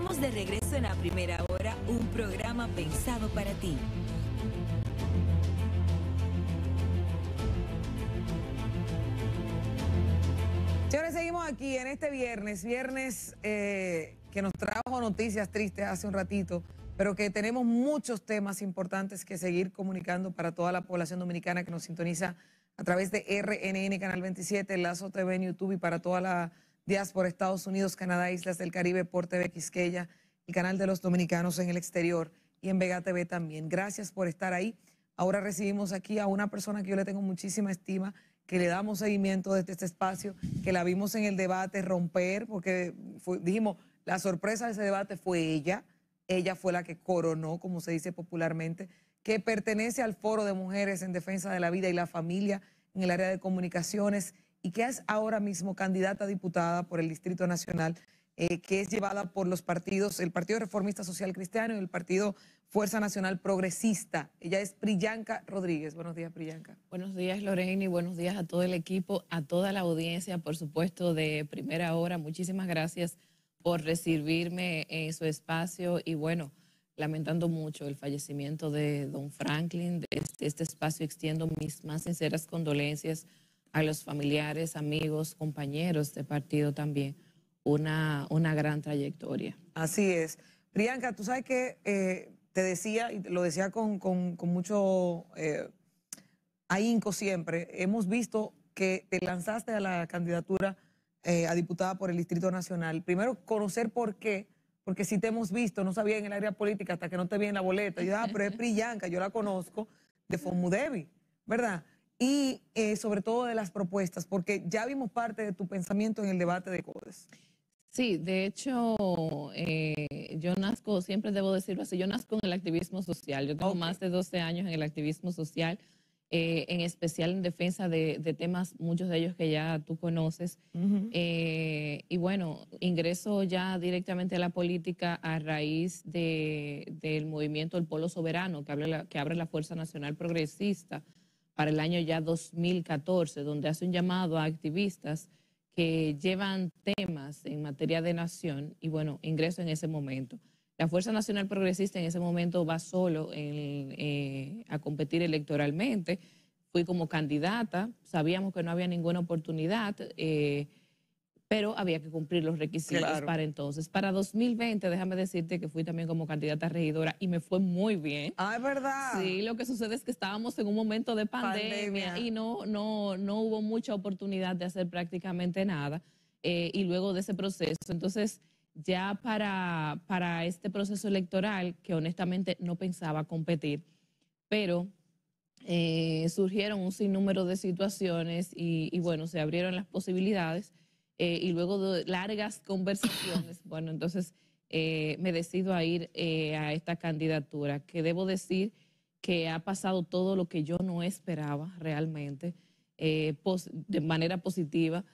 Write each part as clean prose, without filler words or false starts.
Estamos de regreso en la primera hora, un programa pensado para ti. Señores, seguimos aquí en este viernes que nos trajo noticias tristes hace un ratito, pero que tenemos muchos temas importantes que seguir comunicando para toda la población dominicana que nos sintoniza a través de RNN Canal 27, Lazo TV en YouTube y para toda la diáspora, Estados Unidos, Canadá, Islas del Caribe, por TV Quisqueya, el canal de los dominicanos en el exterior y en Vega TV también. Gracias por estar ahí. Ahora recibimos aquí a una persona que yo le tengo muchísima estima, que le damos seguimiento desde este espacio, que la vimos en el debate romper, porque dijimos, la sorpresa de ese debate fue ella fue la que coronó, como se dice popularmente, que pertenece al Foro de Mujeres en Defensa de la Vida y la Familia en el área de comunicaciones y que es ahora mismo candidata a diputada por el Distrito Nacional, que es llevada por los partidos, el Partido Reformista Social Cristiano y el Partido Fuerza Nacional Progresista. Ella es Priyanka Rodríguez. Buenos días, Priyanka. Buenos días, Lorena, y buenos días a todo el equipo, a toda la audiencia, por supuesto, de Primera Hora. Muchísimas gracias por recibirme en su espacio y bueno, lamentando mucho el fallecimiento de don Franklin. Desde este espacio extiendo mis más sinceras condolencias a los familiares, amigos, compañeros de partido también. Una gran trayectoria. Así es. Priyanka, tú sabes que te decía, y lo decía con mucho ahínco siempre, hemos visto que te lanzaste a la candidatura a diputada por el Distrito Nacional. Primero, conocer por qué, porque si te hemos visto, no sabía en el área política hasta que no te vi en la boleta. Yo, pero es Priyanka, yo la conozco de Fomudevi, ¿verdad? Y sobre todo de las propuestas, porque ya vimos parte de tu pensamiento en el debate de CODES. Sí, de hecho, yo nazco, siempre debo decirlo así, yo nazco en el activismo social. Yo tengo más de 12 años en el activismo social, en especial en defensa de temas, muchos de ellos que ya tú conoces. Y bueno, ingreso ya directamente a la política a raíz del movimiento del Polo Soberano que abre la Fuerza Nacional Progresista para el año ya 2014, donde hace un llamado a activistas que llevan temas en materia de nación y bueno, ingreso en ese momento. La Fuerza Nacional Progresista en ese momento va solo a competir electoralmente. Fui como candidata, sabíamos que no había ninguna oportunidad, pero había que cumplir los requisitos para entonces. Para 2020, déjame decirte que fui también como candidata a regidora y me fue muy bien. Ah, es verdad. Sí, lo que sucede es que estábamos en un momento de pandemia. Y no hubo mucha oportunidad de hacer prácticamente nada. Y luego de ese proceso, entonces ya para este proceso electoral, que honestamente no pensaba competir, pero surgieron un sinnúmero de situaciones y bueno, se abrieron las posibilidades. Y luego de largas conversaciones, bueno, entonces me decido a ir a esta candidatura, que debo decir que ha pasado todo lo que yo no esperaba realmente, de manera positiva,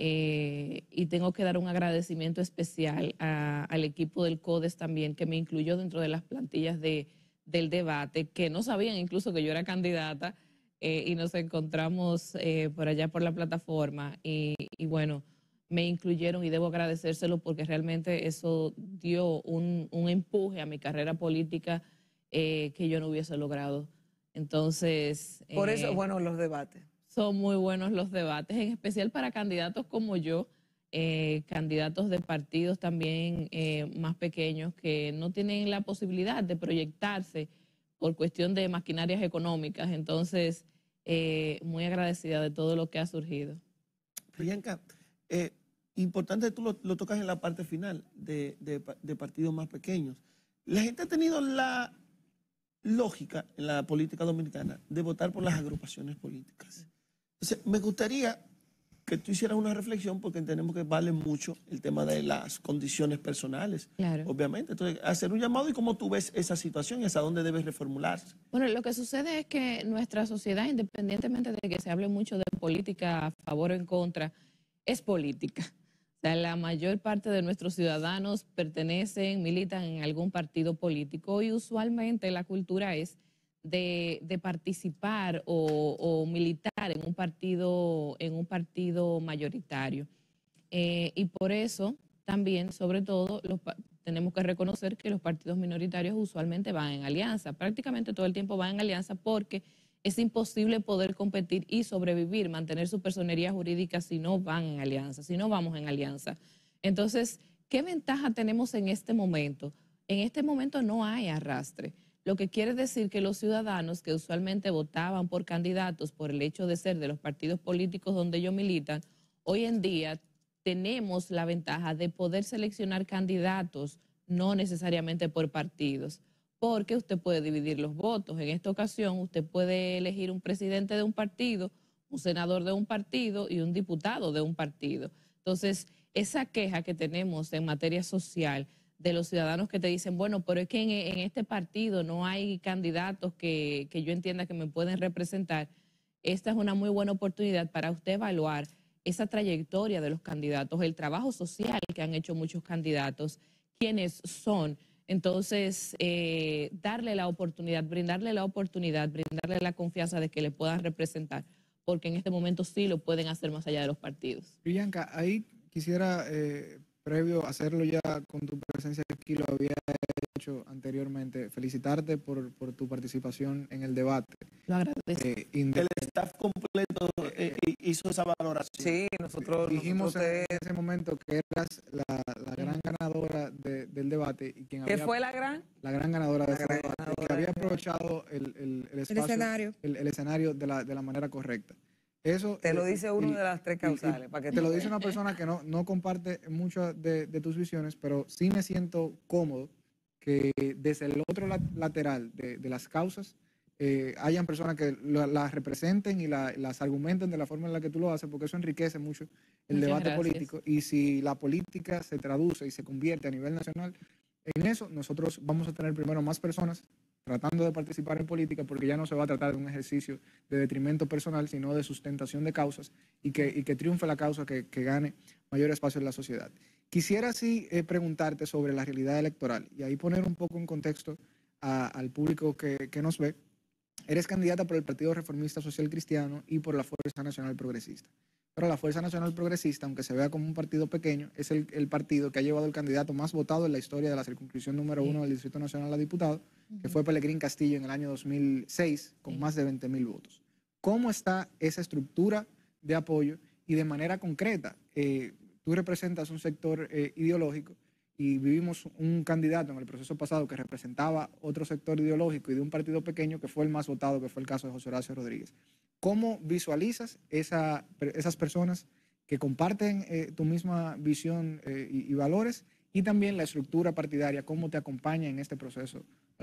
y tengo que dar un agradecimiento especial al equipo del CODES también, que me incluyó dentro de las plantillas del debate, que no sabían incluso que yo era candidata, y nos encontramos por allá por la plataforma, y bueno, me incluyeron y debo agradecérselo porque realmente eso dio un empuje a mi carrera política que yo no hubiese logrado. Entonces... Por eso, bueno, los debates. Son muy buenos los debates, en especial para candidatos como yo, candidatos de partidos también más pequeños que no tienen la posibilidad de proyectarse por cuestión de maquinarias económicas. Entonces, muy agradecida de todo lo que ha surgido. Priyanka, importante, tú lo tocas en la parte final de partidos más pequeños. La gente ha tenido la lógica en la política dominicana de votar por las agrupaciones políticas. Entonces, me gustaría que tú hicieras una reflexión porque entendemos que vale mucho el tema de las condiciones personales, claro, obviamente. Entonces, hacer un llamado y cómo tú ves esa situación y hasta dónde debe reformularse. Bueno, lo que sucede es que nuestra sociedad, independientemente de que se hable mucho de política a favor o en contra, es política. O sea, la mayor parte de nuestros ciudadanos pertenecen, militan en algún partido político y usualmente la cultura es de participar o militar en un partido mayoritario. Y por eso también, sobre todo, tenemos que reconocer que los partidos minoritarios usualmente van en alianza, prácticamente todo el tiempo van en alianza porque es imposible poder competir y sobrevivir, mantener su personería jurídica si no van en alianza, si no vamos en alianza. Entonces, ¿qué ventaja tenemos en este momento? En este momento no hay arrastre, lo que quiere decir que los ciudadanos que usualmente votaban por candidatos por el hecho de ser de los partidos políticos donde ellos militan, hoy en día tenemos la ventaja de poder seleccionar candidatos, no necesariamente por partidos, porque usted puede dividir los votos. En esta ocasión, usted puede elegir un presidente de un partido, un senador de un partido y un diputado de un partido. Entonces, esa queja que tenemos en materia social de los ciudadanos que te dicen, bueno, pero es que en este partido no hay candidatos que yo entienda que me pueden representar, esta es una muy buena oportunidad para usted evaluar esa trayectoria de los candidatos, el trabajo social que han hecho muchos candidatos, quiénes son. Entonces, darle la oportunidad, brindarle la confianza de que le puedan representar, porque en este momento sí lo pueden hacer más allá de los partidos. Priyanka, ahí quisiera, previo a hacerlo ya con tu presencia aquí, lo había hecho anteriormente, felicitarte por tu participación en el debate. Lo agradezco. El staff completo hizo esa valoración. Sí, nosotros dijimos en ese momento que eras la gran ganadora del debate. Y quien ¿Qué fue la gran? La gran ganadora del debate, que había aprovechado el espacio, el escenario de la manera correcta. Eso, te lo dice uno de las tres causales. Para que te lo dice una persona que no comparte muchas de tus visiones, pero sí me siento cómodo que desde el otro lateral de las causas hayan personas que las representen y las argumenten de la forma en la que tú lo haces, porque eso enriquece mucho el debate político. Y si la política se traduce y se convierte a nivel nacional en eso, nosotros vamos a tener primero más personas tratando de participar en política, porque ya no se va a tratar de un ejercicio de detrimento personal, sino de sustentación de causas y que triunfe la causa, que gane mayor espacio en la sociedad. Quisiera sí preguntarte sobre la realidad electoral y ahí poner un poco en contexto al público que nos ve. Eres candidata por el Partido Reformista Social Cristiano y por la Fuerza Nacional Progresista. Pero la Fuerza Nacional Progresista, aunque se vea como un partido pequeño, es el partido que ha llevado el candidato más votado en la historia de la circunscripción número 1 del Distrito Nacional a diputado, que fue Pelegrín Castillo en el año 2006, con más de 20,000 votos. ¿Cómo está esa estructura de apoyo? Y de manera concreta, tú representas un sector ideológico y vivimos un candidato en el proceso pasado que representaba otro sector ideológico y de un partido pequeño que fue el más votado, que fue el caso de José Horacio Rodríguez. ¿Cómo visualizas esas personas que comparten tu misma visión y valores, y también la estructura partidaria, cómo te acompaña en este proceso?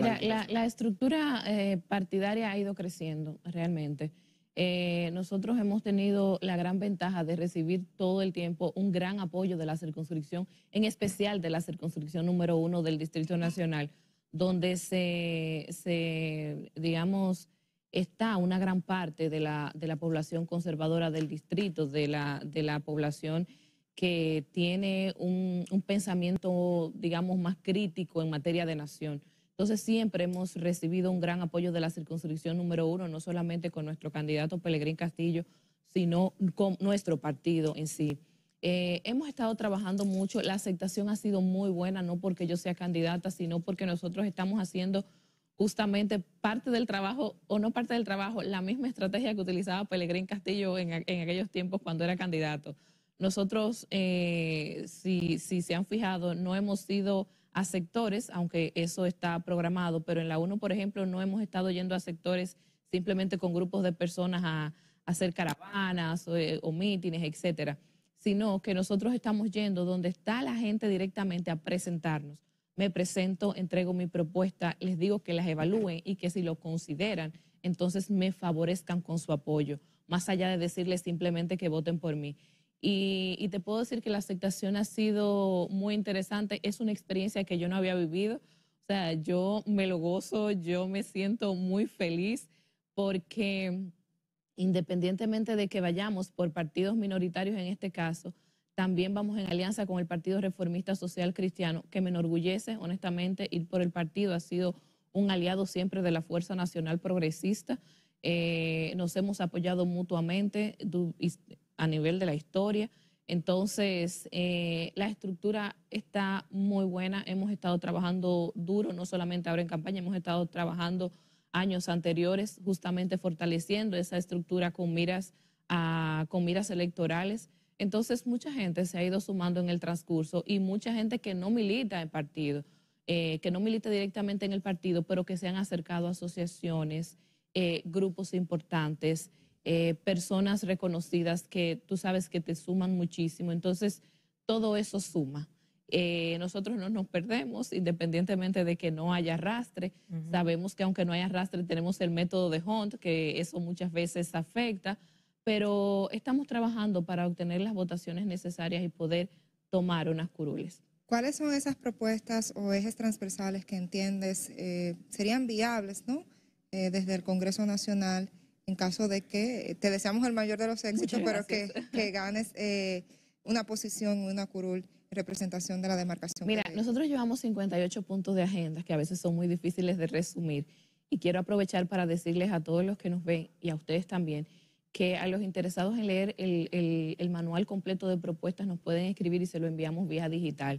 La estructura partidaria ha ido creciendo realmente. Nosotros hemos tenido la gran ventaja de recibir todo el tiempo un gran apoyo de la circunscripción, en especial de la circunscripción número 1 del Distrito Nacional, donde digamos, está una gran parte de la población conservadora del distrito, de la población que tiene un pensamiento, digamos, más crítico en materia de nación. Entonces siempre hemos recibido un gran apoyo de la circunscripción número 1, no solamente con nuestro candidato Pelegrín Castillo, sino con nuestro partido en sí. Hemos estado trabajando mucho, la aceptación ha sido muy buena, no porque yo sea candidata, sino porque nosotros estamos haciendo justamente parte del trabajo, o no parte del trabajo, la misma estrategia que utilizaba Pelegrín Castillo en aquellos tiempos cuando era candidato. Nosotros, si se han fijado, no hemos sido a sectores, aunque eso está programado, pero en la 1, por ejemplo, no hemos estado yendo a sectores simplemente con grupos de personas a hacer caravanas o mítines, etcétera, sino que nosotros estamos yendo donde está la gente directamente a presentarnos. Me presento, entrego mi propuesta, les digo que las evalúen y que si lo consideran, entonces me favorezcan con su apoyo, más allá de decirles simplemente que voten por mí. Y te puedo decir que la aceptación ha sido muy interesante, es una experiencia que yo no había vivido, o sea, yo me lo gozo, yo me siento muy feliz porque independientemente de que vayamos por partidos minoritarios en este caso, también vamos en alianza con el Partido Reformista Social Cristiano, que me enorgullece, honestamente, ir por el partido. Ha sido un aliado siempre de la Fuerza Nacional Progresista. Nos hemos apoyado mutuamente a nivel de la historia. Entonces, la estructura está muy buena. Hemos estado trabajando duro, no solamente ahora en campaña, hemos estado trabajando años anteriores, justamente fortaleciendo esa estructura con miras electorales. Entonces, mucha gente se ha ido sumando en el transcurso y mucha gente que no milita en partido, que no milita directamente en el partido, pero que se han acercado a asociaciones, grupos importantes, personas reconocidas que tú sabes que te suman muchísimo. Entonces, todo eso suma. Nosotros no nos perdemos, independientemente de que no haya arrastre. Sabemos que aunque no haya arrastre, tenemos el método de Hunt, que eso muchas veces afecta, pero estamos trabajando para obtener las votaciones necesarias y poder tomar unas curules. ¿Cuáles son esas propuestas o ejes transversales que entiendes serían viables, ¿no? Desde el Congreso Nacional, en caso de que te deseamos el mayor de los éxitos, pero que ganes una posición, una curul en representación de la demarcación? Mira, nosotros llevamos 58 puntos de agenda que a veces son muy difíciles de resumir, y quiero aprovechar para decirles a todos los que nos ven y a ustedes también que a los interesados en leer el manual completo de propuestas nos pueden escribir y se lo enviamos vía digital.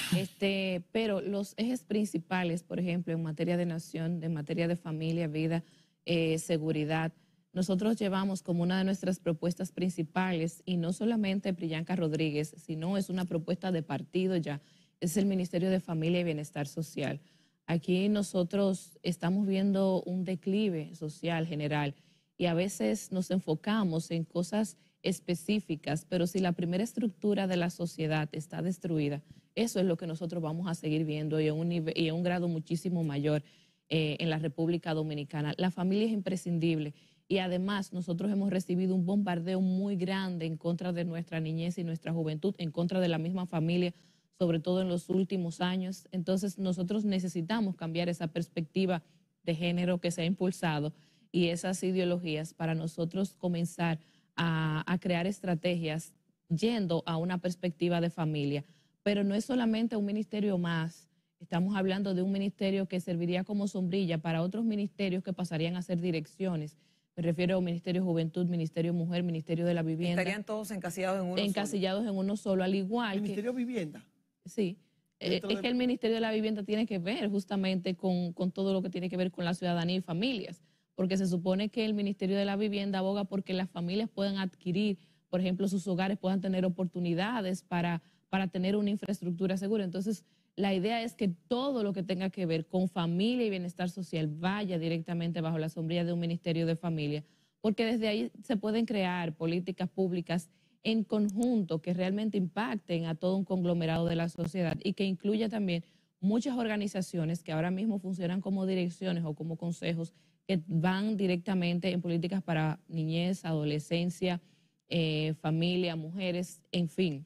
Pero los ejes principales, por ejemplo, en materia de nación, en materia de familia, vida, seguridad, nosotros llevamos como una de nuestras propuestas principales, y no solamente Priyanka Rodríguez, sino es una propuesta de partido ya, es el Ministerio de Familia y Bienestar Social. Aquí nosotros estamos viendo un declive social general y a veces nos enfocamos en cosas específicas, pero si la primera estructura de la sociedad está destruida, eso es lo que nosotros vamos a seguir viendo y en un grado muchísimo mayor en la República Dominicana. La familia es imprescindible y además nosotros hemos recibido un bombardeo muy grande en contra de nuestra niñez y nuestra juventud, en contra de la misma familia, sobre todo en los últimos años. Entonces nosotros necesitamos cambiar esa perspectiva de género que se ha impulsado y esas ideologías para nosotros comenzar a crear estrategias yendo a una perspectiva de familia. Pero no es solamente un ministerio más, estamos hablando de un ministerio que serviría como sombrilla para otros ministerios que pasarían a ser direcciones. Me refiero al Ministerio de Juventud, Ministerio de Mujer, Ministerio de la Vivienda. Estarían todos encasillados en uno encasillados en uno solo, al igual ¿Ministerio de Vivienda? Sí. Es que el Ministerio de la Vivienda tiene que ver justamente con todo lo que tiene que ver con la ciudadanía y familias, porque se supone que el Ministerio de la Vivienda aboga porque las familias puedan adquirir, por ejemplo, sus hogares puedan tener oportunidades para tener una infraestructura segura. Entonces, la idea es que todo lo que tenga que ver con familia y bienestar social vaya directamente bajo la sombrilla de un Ministerio de Familia, porque desde ahí se pueden crear políticas públicas en conjunto que realmente impacten a todo un conglomerado de la sociedad y que incluya también muchas organizaciones que ahora mismo funcionan como direcciones o como consejos que van directamente en políticas para niñez, adolescencia, familia, mujeres, en fin,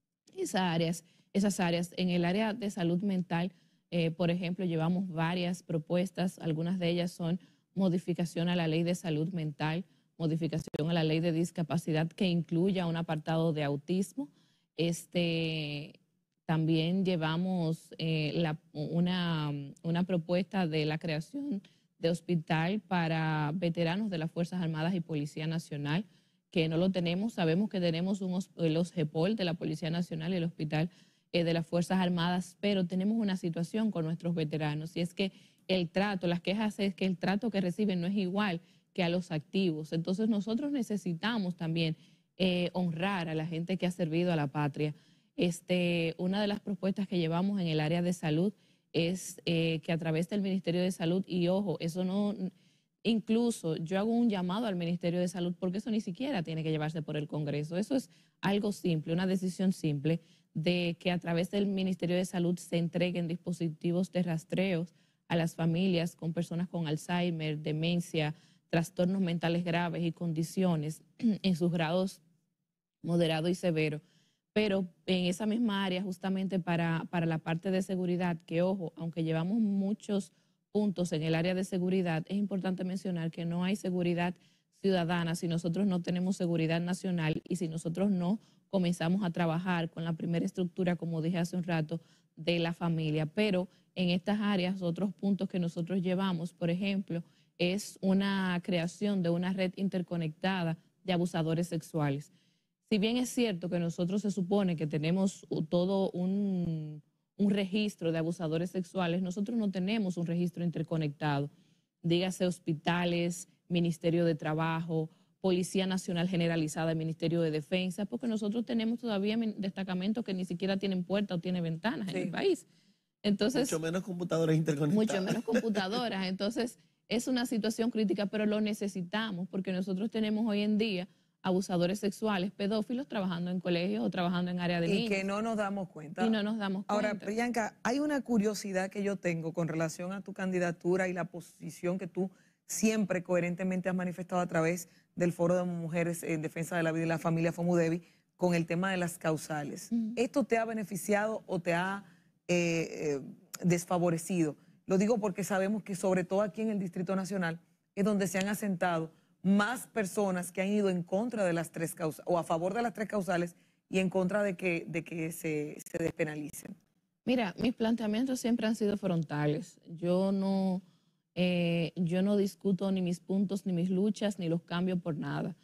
esas áreas. En el área de salud mental, por ejemplo, llevamos varias propuestas, algunas de ellas son modificación a la ley de salud mental, modificación a la ley de discapacidad que incluya un apartado de autismo. También llevamos una propuesta de la creación de hospital para veteranos de las Fuerzas Armadas y Policía Nacional, que no lo tenemos. Sabemos que tenemos los GEPOL de la Policía Nacional y el Hospital de las Fuerzas Armadas, pero tenemos una situación con nuestros veteranos y es que el trato, las quejas es que el trato que reciben no es igual que a los activos. Entonces nosotros necesitamos también honrar a la gente que ha servido a la patria. Una de las propuestas que llevamos en el área de salud es que a través del Ministerio de Salud, y ojo, eso no, incluso yo hago un llamado al Ministerio de Salud porque eso ni siquiera tiene que llevarse por el Congreso. Eso es algo simple, una decisión simple de que a través del Ministerio de Salud se entreguen dispositivos de rastreos a las familias con personas con Alzheimer, demencia, trastornos mentales graves y condiciones en sus grados moderado y severo. Pero en esa misma área, justamente para la parte de seguridad, que ojo, aunque llevamos muchos puntos en el área de seguridad, es importante mencionar que no hay seguridad ciudadana si nosotros no tenemos seguridad nacional y si nosotros no comenzamos a trabajar con la primera estructura, como dije hace un rato, de la familia. Pero en estas áreas, otros puntos que nosotros llevamos, por ejemplo, es una creación de una red interconectada de abusadores sexuales. Si bien es cierto que nosotros se supone que tenemos todo un registro de abusadores sexuales, nosotros no tenemos un registro interconectado. Dígase hospitales, Ministerio de Trabajo, Policía Nacional Generalizada, Ministerio de Defensa, porque nosotros tenemos todavía destacamentos que ni siquiera tienen puerta o tienen ventanas en el país. Entonces, mucho menos computadoras interconectadas. Mucho menos computadoras. Entonces, es una situación crítica, pero lo necesitamos porque nosotros tenemos hoy en día abusadores sexuales, pedófilos trabajando en colegios o trabajando en área de niños. Y que no nos damos cuenta. Y no nos damos cuenta. Ahora, Priyanka, hay una curiosidad que yo tengo con relación a tu candidatura y la posición que tú siempre coherentemente has manifestado a través del Foro de Mujeres en Defensa de la Vida y la Familia, FOMUDEVI, con el tema de las causales. ¿Esto te ha beneficiado o te ha desfavorecido? Lo digo porque sabemos que sobre todo aquí en el Distrito Nacional es donde se han asentado más personas que han ido en contra de las 3 causales, o a favor de las 3 causales y en contra de que se despenalicen. Mira, mis planteamientos siempre han sido frontales. Yo no discuto ni mis puntos, ni mis luchas, ni los cambio por nada.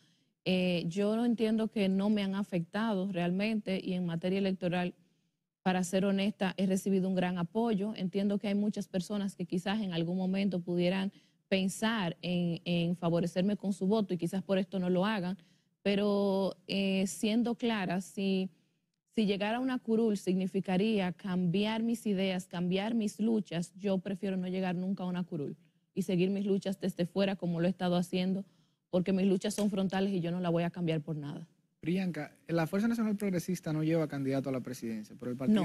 Yo no entiendo que no me han afectado realmente y en materia electoral, para ser honesta, he recibido un gran apoyo. Entiendo que hay muchas personas que quizás en algún momento pudieran pensar en favorecerme con su voto y quizás por esto no lo hagan, pero siendo clara, si llegar a una curul significaría cambiar mis ideas, cambiar mis luchas, yo prefiero no llegar nunca a una curul y seguir mis luchas desde fuera como lo he estado haciendo, porque mis luchas son frontales y yo no la voy a cambiar por nada. Priyanka, la Fuerza Nacional Progresista no lleva candidato a la presidencia, pero el Partido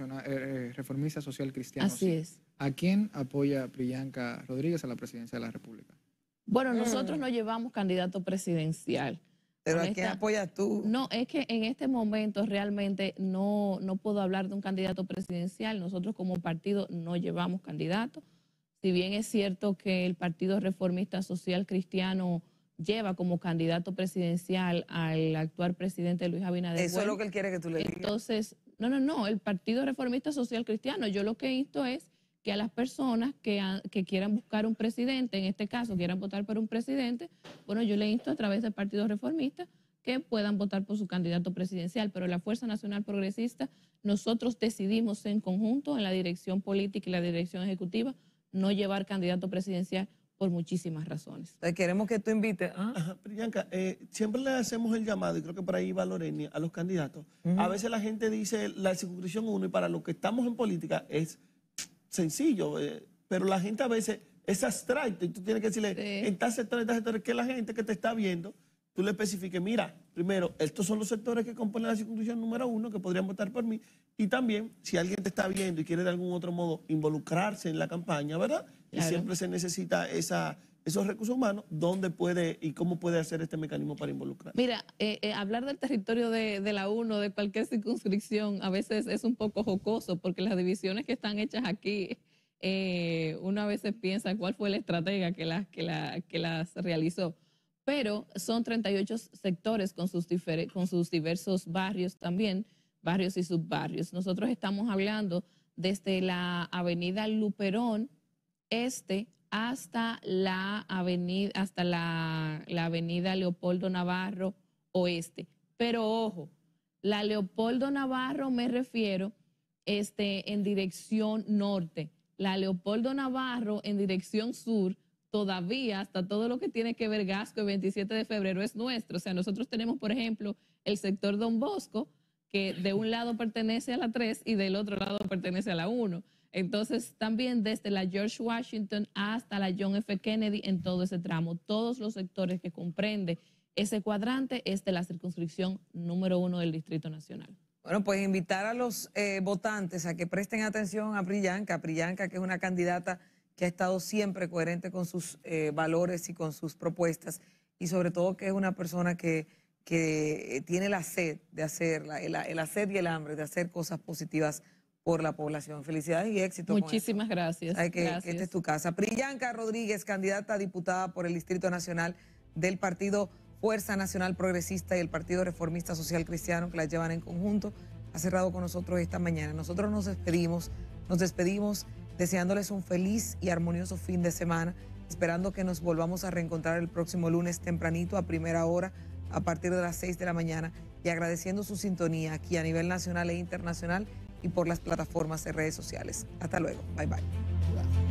Reformista Social Cristiano Así sí. es. ¿A quién apoya Priyanka Rodríguez a la presidencia de la República? Bueno, nosotros no llevamos candidato presidencial. ¿Pero a quién apoyas tú? No, es que en este momento realmente no puedo hablar de un candidato presidencial. Nosotros como partido no llevamos candidato. Si bien es cierto que el Partido Reformista Social Cristiano lleva como candidato presidencial al actual presidente Luis Abinader. Eso es lo que él quiere que tú le digas. Entonces, no, el Partido Reformista Social Cristiano, yo lo que insto es que a las personas que quieran buscar un presidente, en este caso quieran votar por un presidente, bueno, yo le insto a través del Partido Reformista que puedan votar por su candidato presidencial, pero la Fuerza Nacional Progresista, nosotros decidimos en conjunto en la dirección política y la dirección ejecutiva no llevar candidato presidencial por muchísimas razones. Queremos que tú invites. Priyanka, siempre le hacemos el llamado, y creo que por ahí va Loreni, a los candidatos. A veces la gente dice la circunscripción 1 y para los que estamos en política es sencillo, pero la gente a veces es abstracto y tú tienes que decirle en tal sector, que la gente que te está viendo, tú le especifiques, mira, primero, estos son los sectores que componen la circunscripción número 1 que podrían votar por mí, y también, si alguien te está viendo y quiere de algún otro modo involucrarse en la campaña, ¿verdad? Claro. Y siempre se necesita esos recursos humanos, ¿dónde puede y cómo puede hacer este mecanismo para involucrar? Mira, hablar del territorio de la 1, de cualquier circunscripción, a veces es un poco jocoso, porque las divisiones que están hechas aquí, uno a veces piensa cuál fue la estratega que las realizó. Pero son 38 sectores con sus diversos barrios también, barrios y subbarrios. Nosotros estamos hablando desde la avenida Luperón Este hasta la avenida Leopoldo Navarro Oeste. Pero ojo, la Leopoldo Navarro me refiero en dirección norte. La Leopoldo Navarro en dirección sur, todavía hasta todo lo que tiene que ver Gasco el 27 de febrero es nuestro. O sea, nosotros tenemos, por ejemplo, el sector Don Bosco, que de un lado pertenece a la 3 y del otro lado pertenece a la 1. Entonces, también desde la George Washington hasta la John F. Kennedy en todo ese tramo, todos los sectores que comprende ese cuadrante es de la circunscripción número 1 del Distrito Nacional. Bueno, pues invitar a los votantes a que presten atención a Priyanka, que es una candidata que ha estado siempre coherente con sus valores y con sus propuestas, y sobre todo que es una persona que tiene la sed de hacer, la sed y el hambre de hacer cosas positivas por la población. Felicidades y éxito. Muchísimas gracias. Gracias. Que esta es tu casa. Priyanka Rodríguez, candidata a diputada por el Distrito Nacional del Partido Fuerza Nacional Progresista y el Partido Reformista Social Cristiano, que la llevan en conjunto, ha cerrado con nosotros esta mañana. Nosotros nos despedimos deseándoles un feliz y armonioso fin de semana, esperando que nos volvamos a reencontrar el próximo lunes tempranito a primera hora a partir de las 6 de la mañana y agradeciendo su sintonía aquí a nivel nacional e internacional y por las plataformas de redes sociales. Hasta luego. Bye, bye.